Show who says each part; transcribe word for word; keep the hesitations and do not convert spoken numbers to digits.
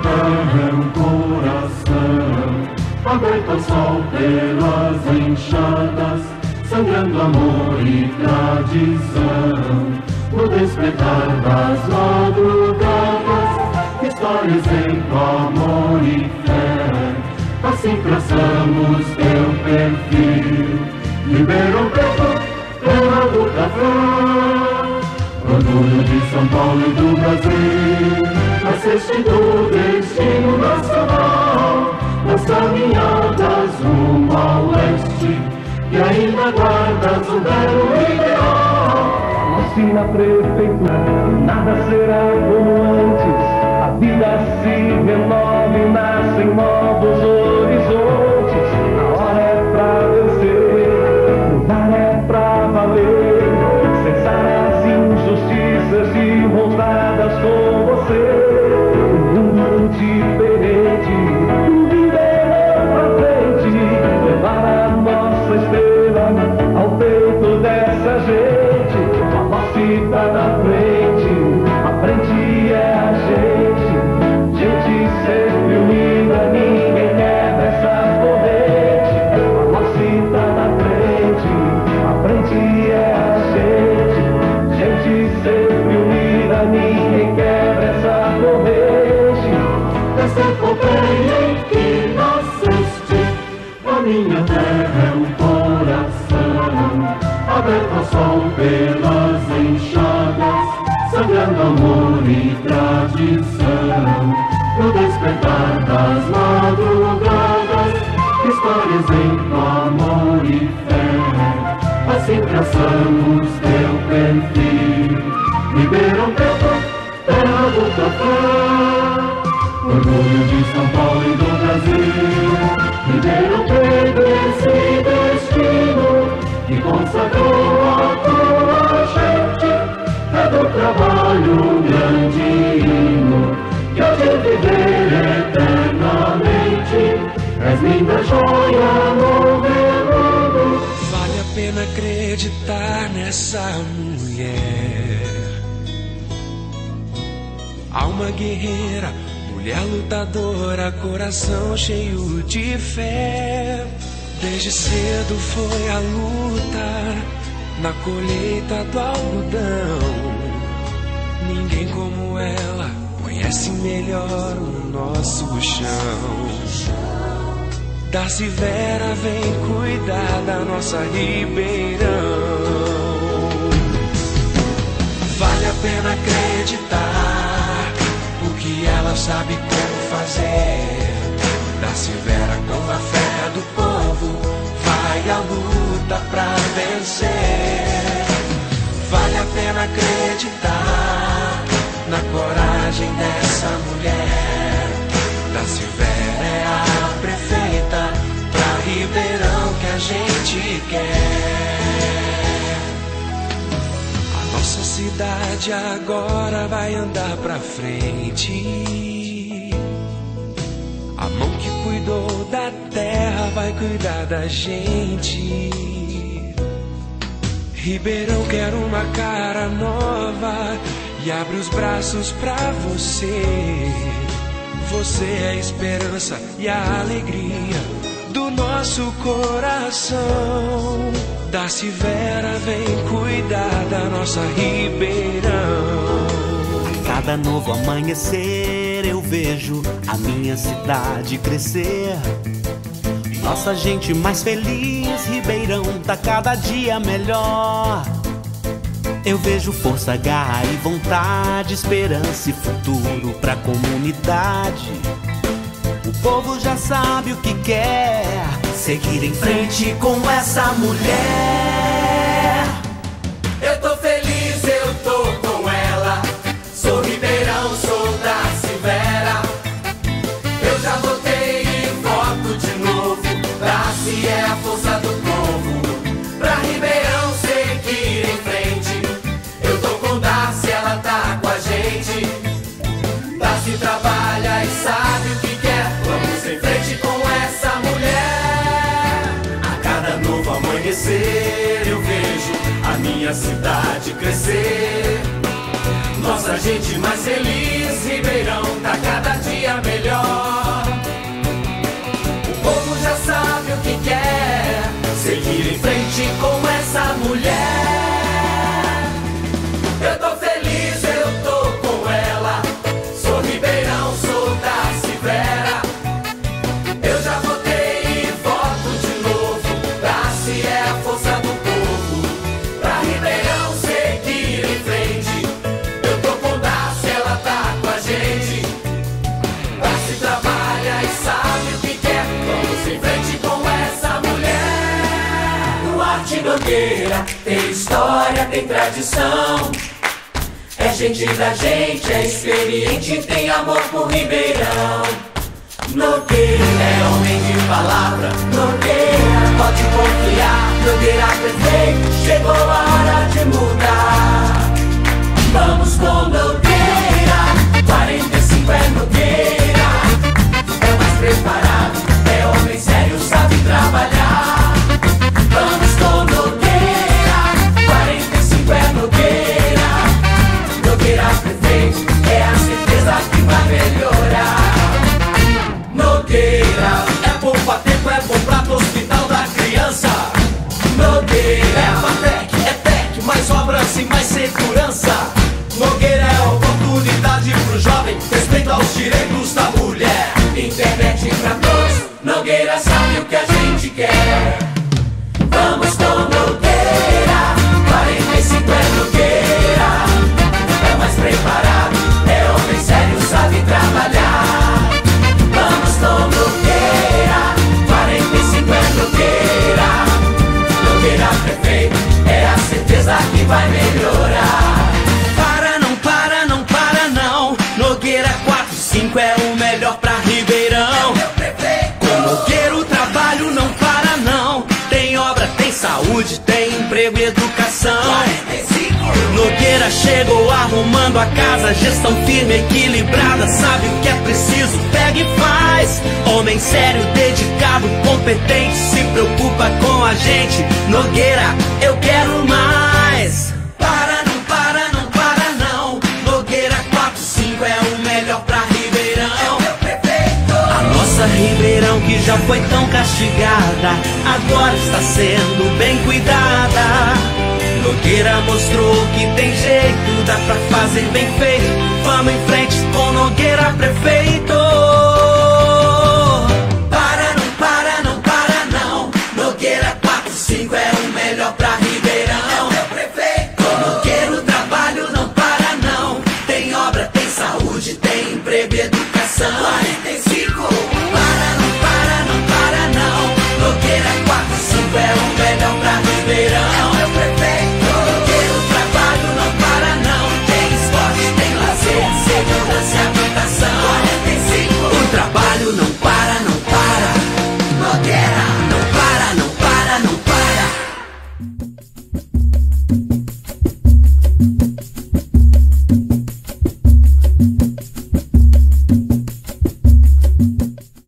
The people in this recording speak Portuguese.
Speaker 1: terra é um coração aberto ao sol pelas enxadas, sangrando amor e tradição. No despertar das madrugadas, histórias entre amor e fé, assim traçamos teu perfil. Ribeirão Preto, terra do café, orgulho de São Paulo e do Brasil. Nasceste do destino nacional, nas caminhadas rumo ao leste, e ainda guardas um belo ideal.
Speaker 2: Se na prefeitura nada será como antes, a vida se renova e nascem novos horizontes. A hora é pra vencer, mudar é pra valer, cessar as injustiças e mãos dadas com você. Um mundo diferente, um Ribeirão pra frente, levar a nossa estrela ao peito dessa gente. Tá na frente, a frente é a gente, gente sempre unida, ninguém quebra essa corrente. A nossa tá na frente, a frente é a gente, gente sempre unida, ninguém quebra essa corrente.
Speaker 1: Essa epopeia em que nasceste, a minha terra é um coração aberto ao sol pelas enxadas, sangrando amor e tradição. No despertar das madrugadas, histórias entre amor e fé, assim traçamos teu perfil. Ribeirão Preto, terra do café, orgulho de São Paulo e do Brasil. Ribeirão Preto, esse destino que consagrou a tua gente, é do trabalho um grande hino, que há de viver eternamente. És linda joia no veludo.
Speaker 3: Vale a pena acreditar nessa mulher, alma guerreira, mulher lutadora, coração cheio de fé. Desde cedo foi a luta na colheita do algodão. Ninguém como ela conhece melhor o nosso chão. Darcy Vera vem cuidar da nossa Ribeirão. Vale a pena acreditar, porque ela sabe como fazer. Darcy Vera com a fé do povo vai à luta pra vencer. Vale a pena acreditar na coragem dessa mulher. Darcy Vera é a prefeita pra Ribeirão que a gente quer. A nossa cidade agora vai andar pra frente. A mão que cuidou da terra vai cuidar da gente. Ribeirão quer uma cara nova e abre os braços pra você. Você é a esperança e a alegria do nosso coração. Darcy Vera vem cuidar da nossa Ribeirão.
Speaker 4: Cada novo amanhecer eu vejo a minha cidade crescer. Nossa gente mais feliz, Ribeirão tá cada dia melhor. Eu vejo força, garra e vontade, esperança e futuro pra comunidade. O povo já sabe o que quer, seguir em frente com essa mulher.
Speaker 5: Eu tô feliz, eu tô com ela. Sou Ribeirão, sou Darcy Vera. Eu já votei e voto de novo. Darcy é a força do povo. Pra Ribeirão seguir em frente, eu tô com Darcy, ela tá com a gente. Darcy trabalha e sabe o que quer. Vamos em frente com essa mulher. A cada novo amanhecer eu vejo a minha cidade crescer. Nossa gente mais feliz, Ribeirão tá cada dia melhor. Nogueira tem história, tem tradição. É gente da gente, é experiente, tem amor por Ribeirão. Nogueira é homem de palavra, Nogueira pode confiar. Nogueira prefeito, chegou a hora de mudar. Vamos com Nogueira, quarenta e cinco é Nogueira. É o mais preparado, é homem sério, sabe trabalhar. Vamos com Nogueira, quarenta e cinco é Nogueira. Nogueira prefeito, é a certeza que vai melhorar. Nogueira é poupa tempo, é bom prato, hospital da criança. Nogueira é Fatec, é Tec, mais obras e mais segurança. Nogueira é oportunidade pro jovem, respeito aos direitos da mulher. Internet pra todos, Nogueira sabe o que a gente quer. Vamos com Nogueira, quarenta e cinco é Nogueira. É mais preparado, é homem sério, sabe trabalhar. Vamos com Nogueira, quarenta e cinco é Nogueira. Nogueira prefeito, é a certeza que vai melhorar.
Speaker 4: Para, não para, não para não. Nogueira quarenta e cinco é o melhor pra Ribeirão. Com Nogueira o trabalho não para não. Tem obra, tem saúde, tem emprego e educação. Nogueira chegou arrumando a casa, gestão firme, equilibrada, sabe o que é preciso, pega e faz. Homem sério, dedicado, competente, se preocupa com a gente. Nogueira, eu quero mais. Para, não para, não para não. Nogueira quarenta e cinco é o melhor pra Ribeirão. A nossa Ribeirão que já foi tão castigada, agora está sendo bem cuidada. Nogueira mostrou que tem jeito, dá pra fazer bem feito. Vamos em frente com Nogueira prefeito. Para, não para, não para não. Nogueira quarenta e cinco é o melhor pra Ribeirão. Com Nogueira o trabalho não para não. Tem obra, tem saúde, tem emprego e educação. quarenta e cinco. Para, não para, não para não. Nogueira quarenta e cinco é o melhor pra Ribeirão.